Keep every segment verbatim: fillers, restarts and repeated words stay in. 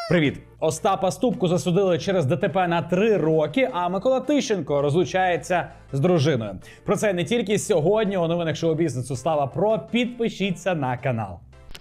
Привіт! Остапа Ступку засудили через ДТП на три роки, а Микола Тищенко розлучається з дружиною. Про це не тільки сьогодні у новинах шоу-бізнесу. Слава Про. Підпишіться на канал.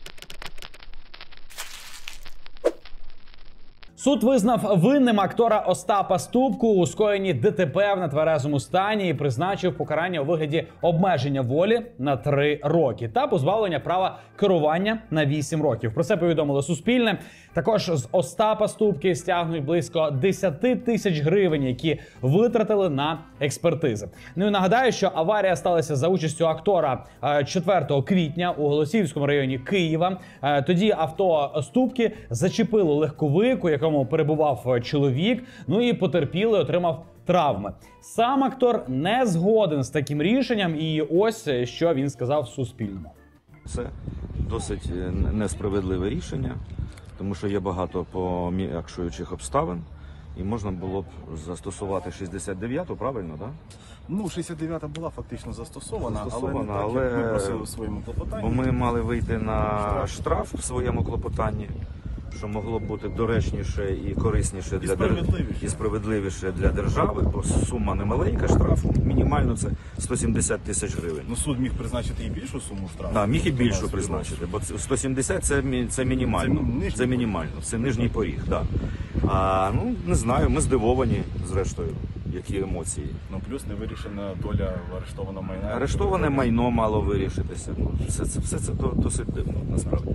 Суд визнав винним актора Остапа Ступку у скоєнні ДТП в нетверезому стані і призначив покарання у вигляді обмеження волі на три роки та позбавлення права керування на вісім років. Про це повідомило Суспільне. Також з Остапа Ступки стягнуть близько десять тисяч гривень, які витратили на експертизи. Ну і нагадаю, що аварія сталася за участю актора четвертого квітня у Голосіївському районі Києва. Тоді авто Ступки зачепило легковик, у якому перебував чоловік, ну і потерпілий отримав травми. Сам актор не згоден з таким рішенням, і ось що він сказав Суспільному. Це досить несправедливе рішення, тому що є багато пом'якшуючих обставин, і можна було б застосувати шістдесят дев'яту, правильно, так? Ну, шістдесят дев'ята була фактично застосована, застосована але, але... так, як ми просили у своєму клопотанні. Бо ми мали вийти на штраф в своєму клопотанні, що могло б бути доречніше і корисніше і для держави, і справедливіше для держави, бо сума немаленька штрафу, мінімально це сто сімдесят тисяч гривень. Ну, суд міг призначити і більшу суму штрафу. Так, міг і більшу призначити, бо сто сімдесят це, це мінімально, це, це мінімально, це нижній поріг, так. А, ну, не знаю, ми здивовані, зрештою, які емоції. Ну, плюс не вирішена доля арештованого майна. Арештоване майно мало вирішитися, ну, все, це, все це досить дивно, насправді.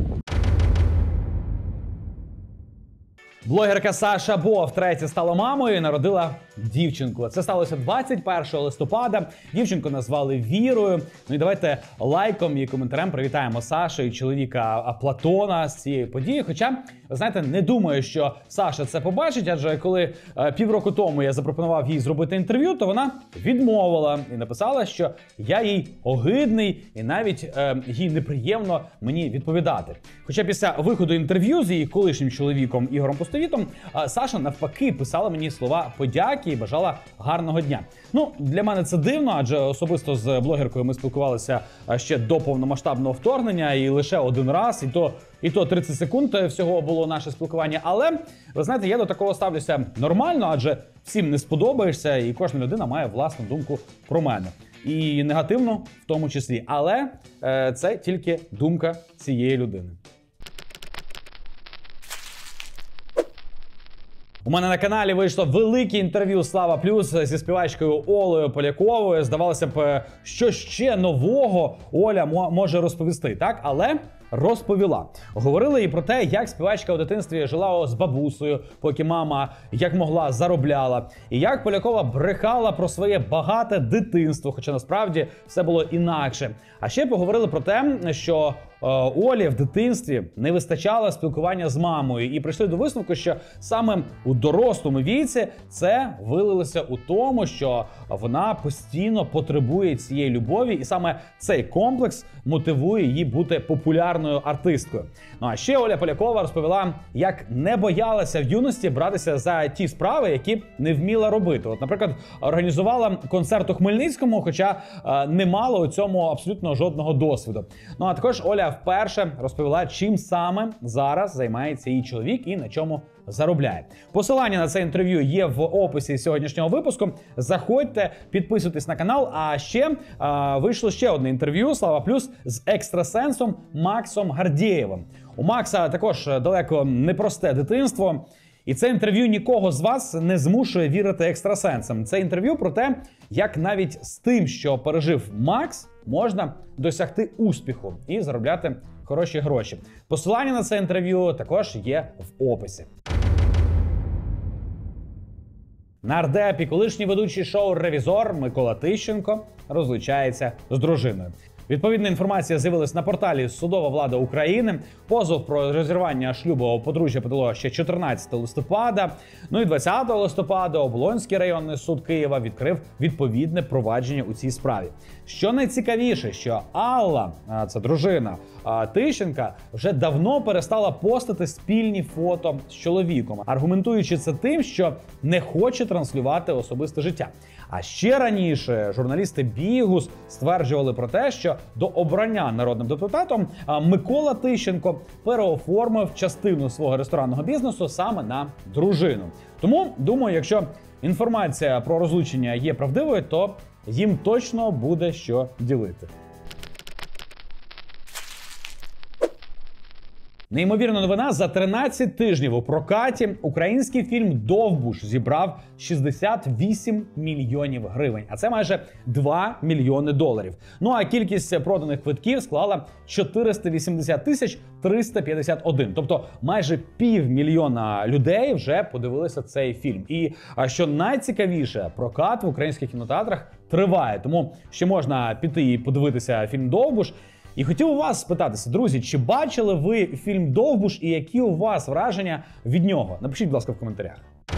Блогерка Саша Бо втретє стала мамою і народила дівчинку. Це сталося двадцять першого листопада. Дівчинку назвали Вірою. Ну і давайте лайком і коментарем привітаємо Сашу і чоловіка Платона з цієї події. Хоча, ви знаєте, не думаю, що Саша це побачить, адже коли е, півроку тому я запропонував їй зробити інтерв'ю, то вона відмовила і написала, що я їй огидний і навіть е, їй неприємно мені відповідати. Хоча після виходу інтерв'ю з її колишнім чоловіком Ігорем Пустовітом Саша навпаки писала мені слова подяки і бажала гарного дня. Ну, для мене це дивно, адже особисто з блогеркою ми спілкувалися ще до повномасштабного вторгнення і лише один раз, і то, і то тридцять секунд всього було наше спілкування. Але, ви знаєте, я до такого ставлюся нормально, адже всім не сподобаєшся і кожна людина має власну думку про мене. І негативно в тому числі. Але е, це тільки думка цієї людини. У мене на каналі вийшло велике інтерв'ю Слава Плюс зі співачкою Олею Поляковою. Здавалося б, що ще нового Оля може розповісти, так? Але розповіла. Говорили і про те, як співачка у дитинстві жила з бабусею, поки мама як могла заробляла. І як Полякова брехала про своє багате дитинство, хоча насправді все було інакше. А ще поговорили про те, що е, Олі в дитинстві не вистачало спілкування з мамою. І прийшли до висновку, що саме у дорослому віці це вилилося у тому, що вона постійно потребує цієї любові. І саме цей комплекс мотивує її бути популярною артисткою. Ну а ще Оля Полякова розповіла, як не боялася в юності братися за ті справи, які не вміла робити. От, наприклад, організувала концерт у Хмельницькому, хоча е, не мала у цьому абсолютно жодного досвіду. Ну а також Оля вперше розповіла, чим саме зараз займається її чоловік і на чому заробляє. Посилання на це інтерв'ю є в описі сьогоднішнього випуску. Заходьте, підписуйтесь на канал. А ще а, вийшло ще одне інтерв'ю Слава Плюс з екстрасенсом Максом Гардєєвим. У Макса також далеко непросте дитинство. І це інтерв'ю нікого з вас не змушує вірити екстрасенсам. Це інтерв'ю про те, як навіть з тим, що пережив Макс, можна досягти успіху і заробляти хороші гроші. Посилання на це інтерв'ю також є в описі. Нардеп і колишній ведучий шоу «Ревізор» Микола Тищенко розлучається з дружиною. Відповідна інформація з'явилась на порталі «Судова влада України». Позов про розірвання шлюбу подружжя подало ще чотирнадцятого листопада. Ну і двадцятого листопада Оболонський районний суд Києва відкрив відповідне провадження у цій справі. Що найцікавіше, що Алла, це дружина Тищенка, вже давно перестала постити спільні фото з чоловіком, аргументуючи це тим, що не хоче транслювати особисте життя. А ще раніше журналісти Бігус стверджували про те, що до обрання народним депутатом Микола Тищенко переоформив частину свого ресторанного бізнесу саме на дружину. Тому, думаю, якщо інформація про розлучення є правдивою, то їм точно буде що ділити. Неймовірна новина: за тринадцять тижнів у прокаті український фільм «Довбуш» зібрав шістдесят вісім мільйонів гривень, а це майже два мільйони доларів. Ну а кількість проданих квитків склала чотириста вісімдесят тисяч триста п'ятдесят один. Тобто майже півмільйона людей вже подивилися цей фільм. І що найцікавіше, прокат в українських кінотеатрах триває, тому ще можна піти і подивитися фільм «Довбуш». І хотів у вас спитатися, друзі, чи бачили ви фільм «Довбуш» і які у вас враження від нього? Напишіть, будь ласка, в коментарях.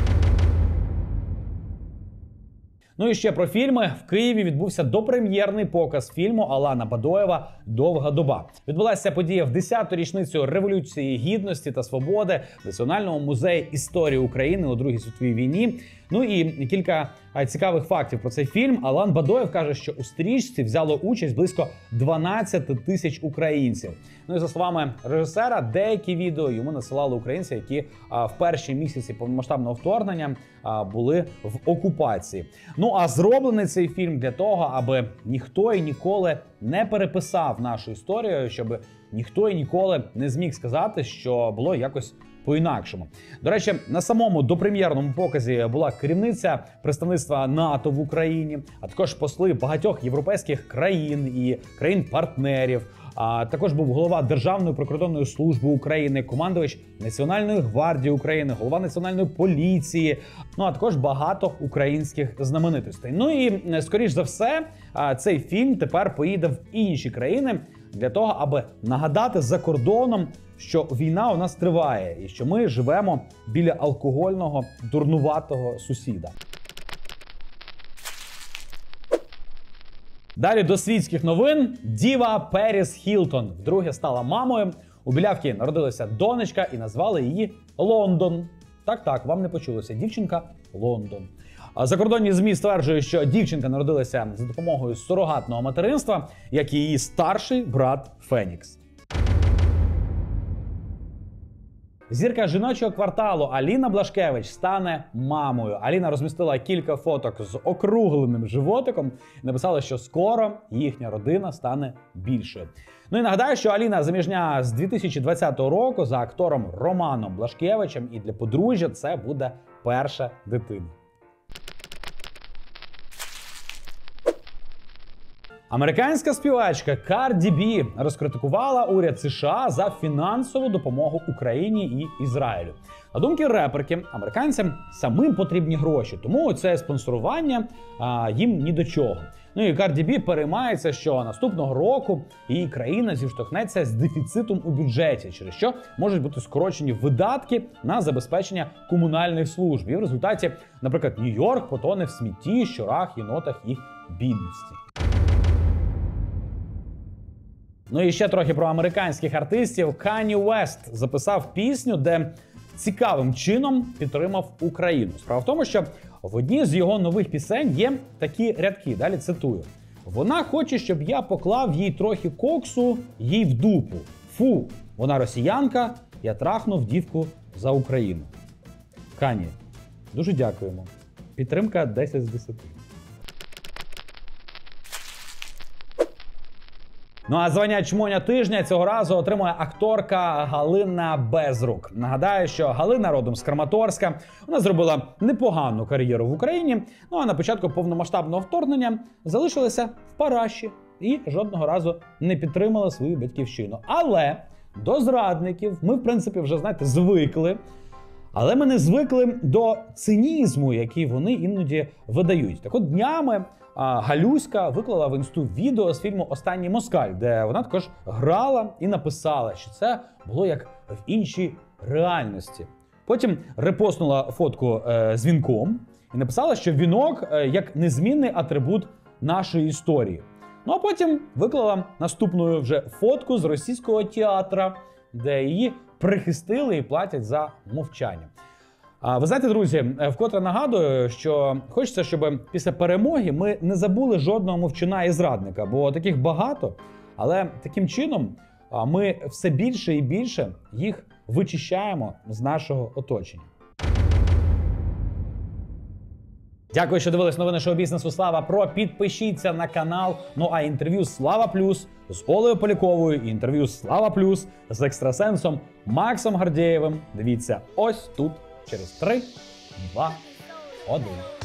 Ну і ще про фільми. В Києві відбувся допрем'єрний показ фільму Алана Бадоєва «Довга доба». Відбулася подія в десяту річницю Революції Гідності та Свободи в Національному музеї історії України у Другій світовій війні. Ну і кілька цікавих фактів про цей фільм. Алан Бадоєв каже, що у стрічці взяло участь близько дванадцять тисяч українців. Ну і за словами режисера, деякі відео йому насилали українці, які а, в перші місяці повномасштабного вторгнення а, були в окупації. Ну а зроблений цей фільм для того, аби ніхто і ніколи не переписав нашу історію, щоб ніхто і ніколи не зміг сказати, що було якось по-інакшому. До речі, на самому допрем'єрному показі була керівниця представництва НАТО в Україні, а також посли багатьох європейських країн і країн-партнерів. А також був голова Державної прикордонної служби України, командувач Національної гвардії України, голова Національної поліції, ну а також багато українських знаменитостей. Ну і, скоріш за все, цей фільм тепер поїде в інші країни для того, аби нагадати за кордоном, що війна у нас триває і що ми живемо біля алкогольного, дурнуватого сусіда. Далі до світських новин. Діва Періс Хілтон вдруге стала мамою. У білявки народилася донечка і назвали її Лондон. Так-так, вам не почулося. Дівчинка Лондон. Закордонні ЗМІ стверджують, що дівчинка народилася за допомогою сурогатного материнства, як і її старший брат Фенікс. Зірка жіночого кварталу Аліна Блашкевич стане мамою. Аліна розмістила кілька фоток з округленим животиком і написала, що скоро їхня родина стане більшою. Ну і нагадаю, що Аліна заміжня з дві тисячі двадцятого року за актором Романом Блашкевичем, і для подружжя це буде перша дитина. Американська співачка Карді Бі розкритикувала уряд США за фінансову допомогу Україні і Ізраїлю. На думки реперки, американцям самим потрібні гроші, тому це спонсорування а, їм ні до чого. Ну і Карді Бі переймається, що наступного року її країна зіштовхнеться з дефіцитом у бюджеті, через що можуть бути скорочені видатки на забезпечення комунальних служб. І в результаті, наприклад, Нью-Йорк потоне в смітті, щурах, єнотах і бідності. Ну і ще трохи про американських артистів. Кані Уест записав пісню, де цікавим чином підтримав Україну. Справа в тому, що в одній з його нових пісень є такі рядки, далі цитую. «Вона хоче, щоб я поклав їй трохи коксу, їй в дупу. Фу, вона росіянка, я трахнув дівку за Україну». Кані, дуже дякуємо. Підтримка десять з десяти. Ну а звання чмоня тижня цього разу отримує акторка Галина Безрук. Нагадаю, що Галина родом з Краматорська. Вона зробила непогану кар'єру в Україні, ну а на початку повномасштабного вторгнення залишилася в Параші і жодного разу не підтримала свою батьківщину. Але до зрадників ми, в принципі, вже, знаєте, звикли. Але ми не звикли до цинізму, який вони іноді видають. Так от днями а, Галюська виклала в інсту відео з фільму «Останній москаль», де вона також грала і написала, що це було як в іншій реальності. Потім репостнула фотку е, з вінком і написала, що вінок е, як незмінний атрибут нашої історії. Ну а потім виклала наступну вже фотку з російського театра, де її прихистили і платять за мовчання. А ви знаєте, друзі, вкотре нагадую, що хочеться, щоб після перемоги ми не забули жодного мовчуна і зрадника, бо таких багато, але таким чином ми все більше і більше їх вичищаємо з нашого оточення. Дякую, що дивились новини шоу-бізнесу Слава Про. Підпишіться на канал. Ну а інтерв'ю Слава Плюс з Олею Поляковою, інтерв'ю Слава Плюс з екстрасенсом Максом Гордєєвим. Дивіться ось тут через три, два, один.